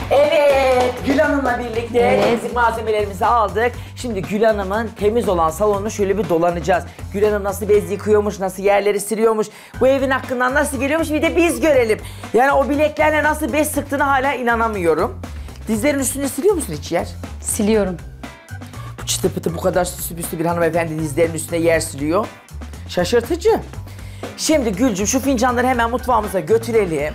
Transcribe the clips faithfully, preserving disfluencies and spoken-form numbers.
Evet, Gül Hanım'la birlikte Evet. temizlik malzemelerimizi aldık. Şimdi Gül Hanım'ın temiz olan salonunu şöyle bir dolanacağız. Gül Hanım nasıl bez yıkıyormuş, nasıl yerleri siliyormuş, bu evin hakkından nasıl geliyormuş bir de biz görelim. Yani o bileklerle nasıl bez sıktığını hala inanamıyorum. Dizlerin üstünde siliyor musun hiç yer? Siliyorum. Bu çıtı pıtı bu kadar süslü püslü bir hanımefendi dizlerin üstüne yer siliyor. Şaşırtıcı. Şimdi Gülcüm şu fincanları hemen mutfağımıza götürelim.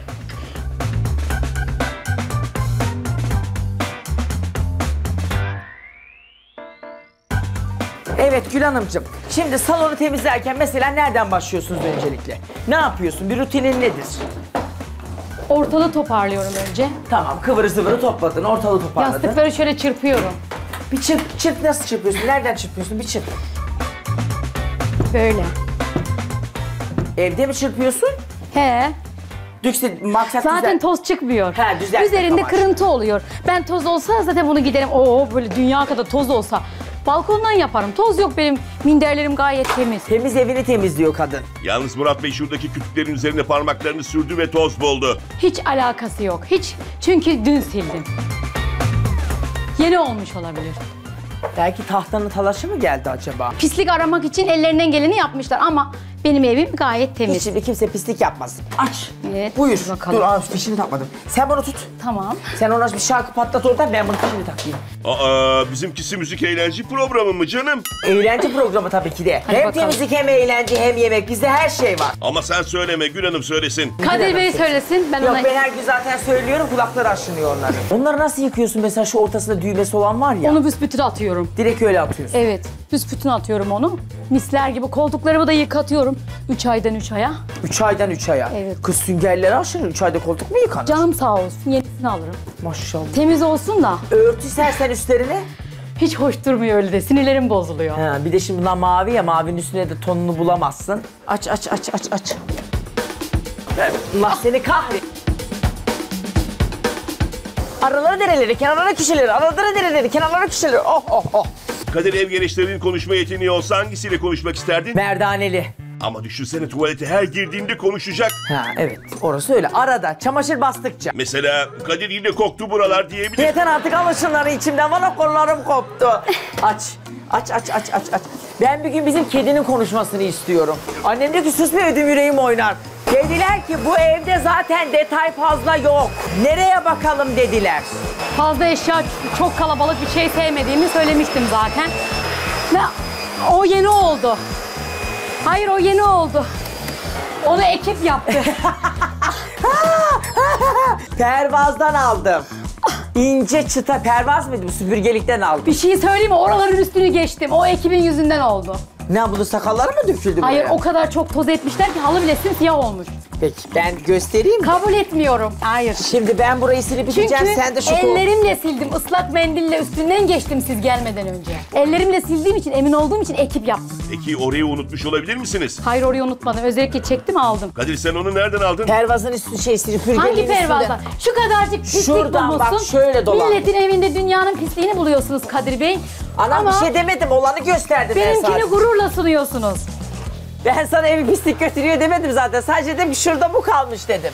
Evet Gül Hanımcığım, şimdi salonu temizlerken mesela nereden başlıyorsunuz öncelikle? Ne yapıyorsun? Bir rutinin nedir? Ortalığı toparlıyorum önce. Tamam, kıvırı zıvırı topladın, ortalığı toparladın. Yastıkları şöyle çırpıyorum. Bir çırp, çırp nasıl çırpıyorsun? Nereden çırpıyorsun? Bir çırp. Böyle. Evde mi çırpıyorsun? He. Düksel, maksat Zaten düzen- toz çıkmıyor. He, düzeltmek Üzerinde amaçlı. kırıntı oluyor. Ben toz olsa zaten bunu giderim. Oo böyle dünya kadar toz olsa. Balkondan yaparım. Toz yok benim. Minderlerim gayet temiz. Temiz evini temizliyor kadın. Yalnız Murat Bey şuradaki kütüklerin üzerine parmaklarını sürdü ve toz buldu. Hiç alakası yok. Hiç. Çünkü dün sildim. Yeni olmuş olabilir. Belki tahtanın talaşı mı geldi acaba? Pislik aramak için ellerinden geleni yapmışlar ama benim evim gayet temiz. Hiç şimdi kimse pislik yapmaz. Aç. Evet, Buyur. dur bakalım. Dur, aa, fişini takmadım. Sen bunu tut. Tamam. Sen ona bir şarkı patlat oradan, ben bunu fişini takayım. Aa, bizimkisi müzik eğlence programı mı canım? Eğlence programı tabii ki de. Hadi hem bakalım. temizlik hem eğlence hem yemek. Bizde her şey var. Ama sen söyleme, Gül Hanım söylesin. Kadir Bey söylesin. Ben Yok ona... ben her gün zaten söylüyorum, kulakları aşınıyor onların. Onları nasıl yıkıyorsun mesela, şu ortasında düğmesi olan var ya. Onu büsbütün atıyorum. Direkt öyle atıyorsun. Evet, büsbütün atıyorum onu. Misler gibi koltuklarımı da yıkatıyorum. Üç aydan üç aya. Üç aydan üç aya. Evet. Kız süngerleri aşınır. Üç ayda koltuk mu yıkanır? Canım sağ olsun, yenisini alırım. Maşallah. Temiz olsun da Örtü sersen üstlerine. hiç hoş durmuyor öyle de. Sinirlerim bozuluyor. Ha, bir de şimdi bunlar mavi ya, mavinin üstüne de tonunu bulamazsın. Aç aç aç aç aç. Allah seni kahret. Araları dereleri, kenarları köşeleri, araları dereleri, kenarları köşeleri. Oh oh oh. Kadir ev gençlerinin konuşma yeteneği olsa hangisiyle konuşmak isterdin? Merdaneli. Ama düşünsene tuvalete her girdiğinde konuşacak. Ha evet, orası öyle. Arada, çamaşır bastıkça. Mesela Kadir yine koktu buralar diyebilir. Yeter artık, alın şunları içimden, bana kollarım koptu. Aç, aç, aç, aç, aç, aç. Ben bir gün bizim kedinin konuşmasını istiyorum. Annem diyor ki sus be ödüm yüreğim oynar. Dediler ki bu evde zaten detay fazla yok. Nereye bakalım dediler. Fazla eşya, çok kalabalık bir şey sevmediğimi söylemiştim zaten. Ve o yeni oldu. Hayır, o yeni oldu. Onu ekip yaptı. Pervazdan aldım. İnce çıta, pervaz mıydı bu, süpürgelikten aldım. Bir şey söyleyeyim mi? Oraların üstünü geçtim. O ekibin yüzünden oldu. Ne, bunun sakalları mı döküldü buraya? Hayır, o kadar çok toz etmişler ki halı bile simsiyah olmuş. Peki ben göstereyim mi? Kabul etmiyorum. Hayır. Şimdi ben burayı silip Çünkü biteceğim, sen de şu kol... ellerimle sildim. Islak mendille üstünden geçtim siz gelmeden önce. Ellerimle sildiğim için, emin olduğum için ekip yaptım. Peki orayı unutmuş olabilir misiniz? Hayır, orayı unutmadım. Özellikle çektim, aldım. Kadir sen onu nereden aldın? Pervazın üstü şey, süpürgeliğin Hangi üstünde. pervazdan? Şu kadarcık pislik Şuradan bulmuşsun. bak, şöyle dolan. Milletin evinde dünyanın pisliğini buluyorsunuz Kadir Bey. Anam Ama bir şey demedim, olanı gösterdim ben benimkini sadece. gururla sunuyorsunuz. Ben sana evi pislik götürüyor demedim zaten. Sadece dedim ki şurada bu kalmış dedim.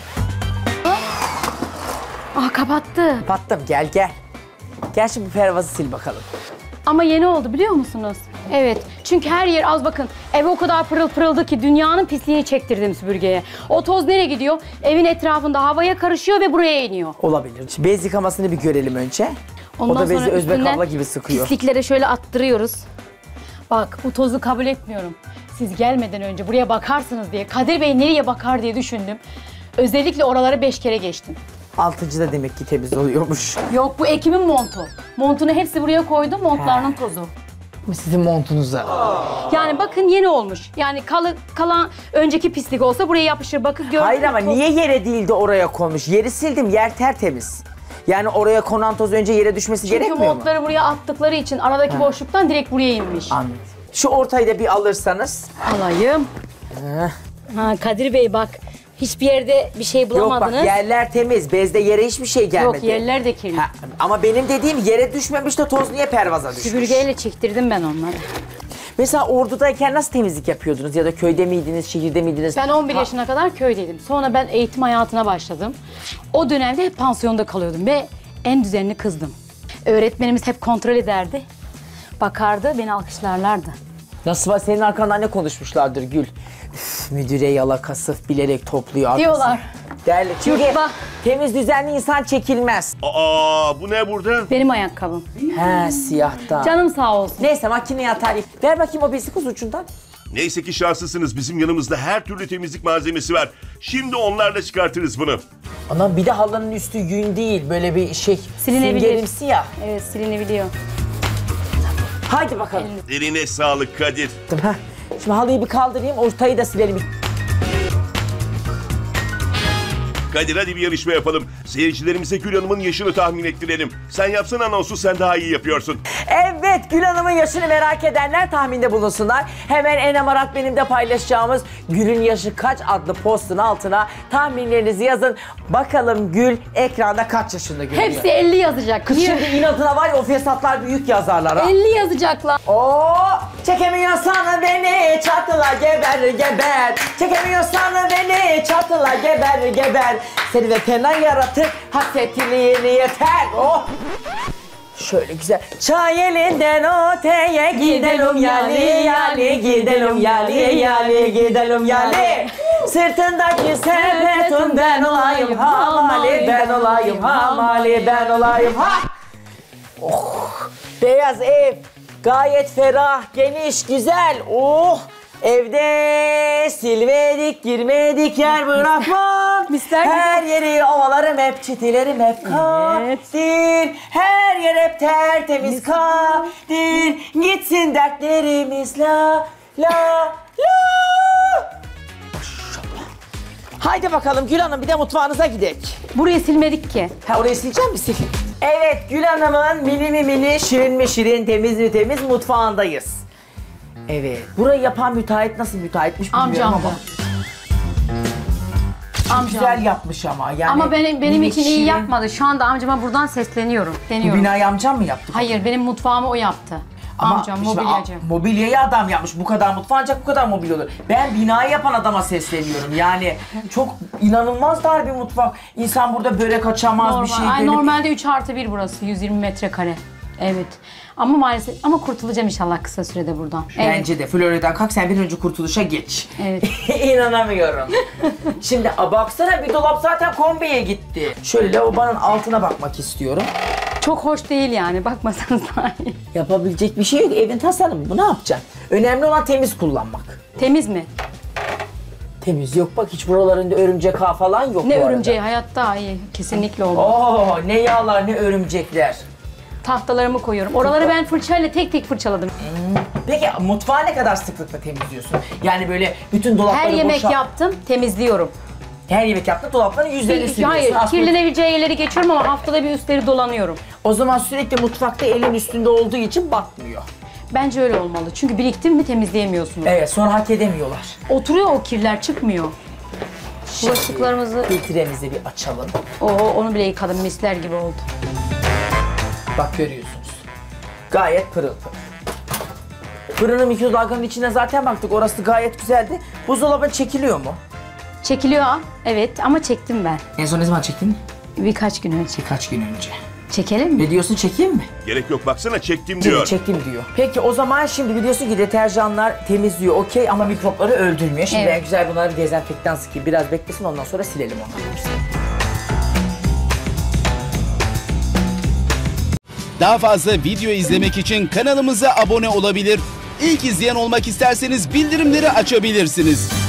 Ah, kapattı. Battım, gel gel. Gel şimdi bu pervazı sil bakalım. Ama yeni oldu biliyor musunuz? Evet. Çünkü her yer az bakın. Ev o kadar pırıl pırıldı ki dünyanın pisliğini çektirdim süpürgeye. O toz nereye gidiyor? Evin etrafında havaya karışıyor ve buraya iniyor. Olabilir. Şimdi bez yıkamasını bir görelim önce. Ondan o da bezi sonra Özbek üstünden abla gibi sıkıyor. Pisliklere şöyle attırıyoruz. Bak, bu tozu kabul etmiyorum. Siz gelmeden önce buraya bakarsınız diye, Kadir Bey nereye bakar diye düşündüm. Özellikle oraları beş kere geçtim. Altıncıda demek ki temiz oluyormuş. Yok, bu ekibin montu. Montunu hepsi buraya koydum, montlarının tozu. Bu sizin montunuza. Yani bakın yeni olmuş. Yani kalı, kalan önceki pislik olsa buraya yapışır. Bakın gördünüz mü? Hayır ama Toz- niye yere değil de oraya konmuş? Yeri sildim, yer tertemiz. Yani oraya konan toz önce yere düşmesi Çünkü gerekmiyor mu? montları buraya attıkları için aradaki boşluktan direkt buraya inmiş. Anladım. Şu ortayı da bir alırsanız. Alayım. Ha, Kadir Bey bak, hiçbir yerde bir şey Yok bulamadınız. bak, yerler temiz. Bezde yere hiçbir şey gelmedi. Yok, yerler de kirli. Ha, ama benim dediğim yere düşmemiş de toz niye pervaza düşmüş? Süpürgeyle çektirdim ben onları. Mesela Ordu'dayken nasıl temizlik yapıyordunuz? Ya da köyde miydiniz, şehirde miydiniz? Ben on bir Ha, yaşına kadar köydeydim. Sonra ben eğitim hayatına başladım. O dönemde hep pansiyonda kalıyordum ve en düzenli kızdım. Öğretmenimiz hep kontrol ederdi. Bakardı, beni alkışlarlardı. Nasıl var senin arkandan ne konuşmuşlardır Gül? Üf, müdüre yalakası bilerek topluyor arkasını. Diyorlar. Derli. Çünkü Yurtla. temiz düzenli insan çekilmez. Aa bu ne burada? Benim ayakkabım. He siyahta. Canım sağ olsun. Neyse makineye atar. Ver bakayım o bezi kız ucundan. Neyse ki şanslısınız. Bizim yanımızda her türlü temizlik malzemesi var. Şimdi onlarla çıkartırız bunu. Anam bir de halının üstü yün değil. Böyle bir şey. Silinebilir. Süngerimsi ya. Evet, silinebiliyor. Haydi bakalım. Eline sağlık Kadir. Heh. Şimdi halıyı bir kaldırayım, ortayı da silelim. Kadir hadi bir yarışma yapalım. Seyircilerimize Gül Hanım'ın yaşını tahmin ettirelim. Sen yapsana anonsu, sen daha iyi yapıyorsun. Evet, Gül Hanım'ın yaşını merak edenler tahminde bulunsunlar. Hemen Enem Arat benim de paylaşacağımız Gül'ün yaşı kaç adlı postun altına tahminlerinizi yazın. Bakalım Gül ekranda kaç yaşında görünüyor? Hepsi elli yazacak. Kız şimdi inadına var ya o fesatlar büyük yazarlar ha. elli yazacaklar. Oo, çekemiyorsan beni çatıla geber geber. Çekemiyorsan beni çatıla geber geber. Seni de fena yaratır hasretliğini yeter. Oh. Şöyle güzel. Çay elinden öteye gidelim yali yali gidelim yali yali gidelim yali. Sırtındaki sepetin ben olayım hamali ben olayım hamali ben olayım ha. Oh. Beyaz ev gayet ferah, geniş, güzel. Oh. Evde silmedik, girmedik yer bırakmam. Misler gibi. Her yeri ovalarım hep, çitilerim hep kadir. Her yer hep tertemiz kadir. Gitsin dertlerimiz la la la. Maşallah. Haydi bakalım Gül Hanım bir de mutfağınıza gidelim. Burayı silmedik ki. Ha orayı sileceğim mi? Sil. Evet Gül Hanım'ın mini mi mini, şirin mi şirin, temiz mi temiz mutfağındayız. Evet. Burayı yapan müteahhit nasıl müteahhitmiş bilmiyorum Amcamdı. ama. Amcam. Güzel yapmış ama. Yani Ama benim benim mini, için iyi şirin. yapmadı. Şu anda amcama buradan sesleniyorum. Bu Deniyorum. binayı amcam mı yaptı? Hayır, benim mutfağımı o yaptı. Ama Amcam şimdi mobilyacı. a- mobilyayı adam yapmış. Bu kadar mutfağı ancak bu kadar mobilya olur. Ben binayı yapan adama sesleniyorum. Yani çok inanılmaz dar bir mutfak. İnsan burada börek açamaz Normal. bir şey. Ay, dönüp- normalde üç artı bir burası. yüz yirmi metrekare. Evet. Ama maalesef ama kurtulacağım inşallah kısa sürede buradan. Evet. Bence de Florya'dan kalk sen bir önce kurtuluşa geç. Evet. İnanamıyorum. Şimdi a, baksana bir dolap zaten kombiye gitti. Şöyle lavabonun altına bakmak istiyorum. Çok hoş değil yani. Bakmasanız daha iyi. Yapabilecek bir şey yok. Evin tasarımı bu ne yapacaksın? Önemli olan temiz kullanmak. Temiz mi? Temiz yok bak hiç buralarında örümcek ağ falan yok Ne bu arada. örümceği hayatta iyi. Kesinlikle olmaz. Oo ne yağlar ne örümcekler. Tahtalarımı koyuyorum. Oraları ben fırçayla tek tek fırçaladım. Peki mutfağı ne kadar sıklıkla temizliyorsun? Yani böyle bütün dolapları Her yemek boşalt- yaptım, temizliyorum. Her yemek yaptın dolapların yüzlerini siliyorsun. Hayır, Aslında- kirlenebileceği yerleri geçiyorum ama haftada bir üstleri dolanıyorum. O zaman sürekli mutfakta elin üstünde olduğu için batmıyor. Bence öyle olmalı. Çünkü biriktim mi temizleyemiyorsunuz. Evet sonra hak edemiyorlar. Oturuyor o kirler, çıkmıyor. Bulaşıklarımızı... Filtremizi bir açalım. Oo, onu bile yıkadım, misler gibi oldu. Bak görüyorsunuz. Gayet pırıl pırıl. Fırının mikrodalganın içine zaten baktık. Orası gayet güzeldi. Buzdolabın çekiliyor mu? Çekiliyor, evet ama çektim ben. En son ne zaman çektin? Birkaç gün önce. Birkaç gün önce. Çekelim mi? Ne diyorsun çekeyim mi? Gerek yok baksana çektim Diyor. diyor. Çektim diyor. Peki o zaman şimdi biliyorsun ki deterjanlar temizliyor okey ama mikropları öldürmüyor. Şimdi Evet. ben güzel bunları dezenfektan sıkayım. Biraz beklesin ondan sonra silelim onları. Daha fazla video izlemek için kanalımıza abone olabilir. İlk izleyen olmak isterseniz bildirimleri açabilirsiniz.